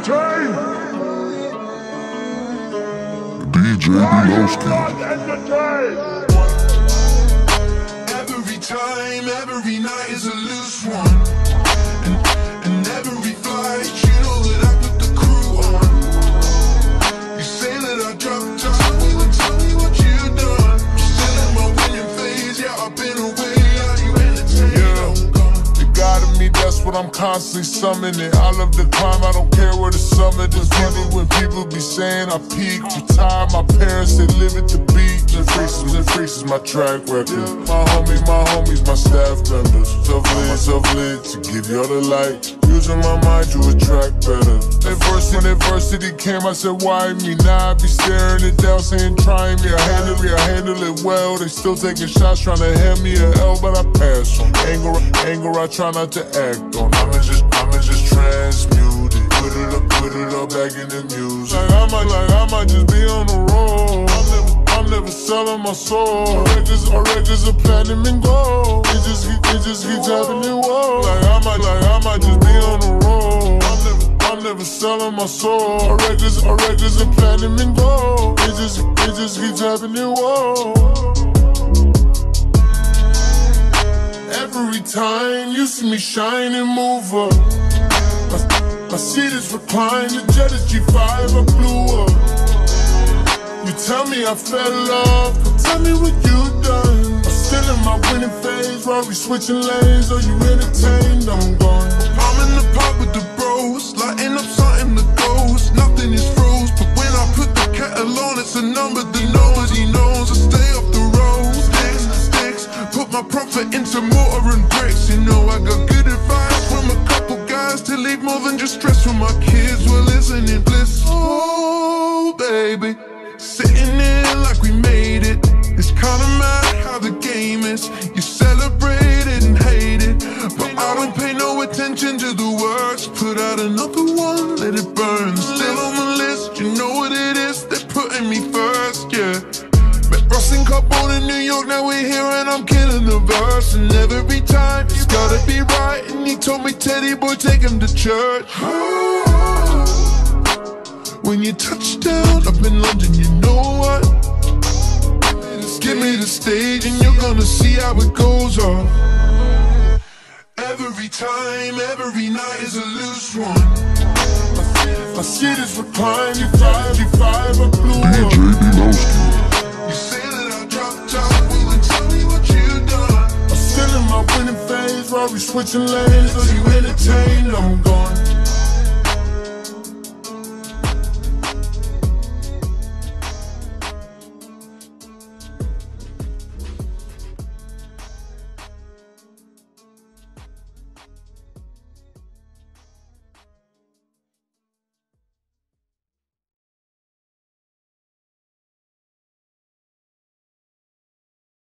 entertain. DJ DLoskii. Every time, every night is a loose one. And every flight, you know that I put the crew on. You say that I dropped top, tell me what you done. Still in my winning phase, yeah, I've been away. Are you entertained? You guided me, that's what I'm constantly summoning. I love the climb, I don't care where the summit is. Funny when people be saying I peaked. Retired, my parents, they live at the beach. Increases my track record. My homies, my staff members. So lit to give y'all the light. Using my mind to attract better. When adversity came, I said, why me? Now I be staring it down, saying, try me. I handle it well. They still taking shots, trying to hand me an L, but I pass on. Anger, I try not to act on. I'ma just transmute it. Put it up back in the music. I might just be on the road. I'm never selling my soul. Our records are platinum and gold. It just keeps happening. Whoa. I might just be on the road. I'm never selling my soul. Our records are platinum and gold. It just keeps happening. Whoa. Every time you see me shine and move up, I see this recline, the jet is G5, I blew up. You tell me I fell off, but tell me what you done. I'm still in my winning phase, while we switching lanes. Are you entertained? I'm gone. I'm in the pub with the bros, lighting up something that goes. Nothing is froze, but when I put the kettle on, it's a number that nobody knows. I stay off the road, sticks, put my profit into mortar and bricks. You know I got good advice from a couple guys to leave more than just stress when my kids were listening. Bliss, oh baby, sitting there like we made it. It's kinda mad how the game is. You celebrate it and hate it, but I don't pay no attention to the words. Put out another one, let it burn. Still on the list, you know what it is. They're putting me first, yeah. Met Russ in Carbone in New York, now we're here and I'm killing the verse. And every time, it's gotta be right. And he told me, Teddy boy, take him to church. When you touch down up in London, you know what? Give me the stage and you're gonna see how it goes on. Every time, every night is a loose one. I see this recline, you 5, I blew up. DJ DLoskii. You say that I dropped out, well then tell me what you done. I'm still in my winning phase, while we switching lanes. Are you entertained? I'm gone.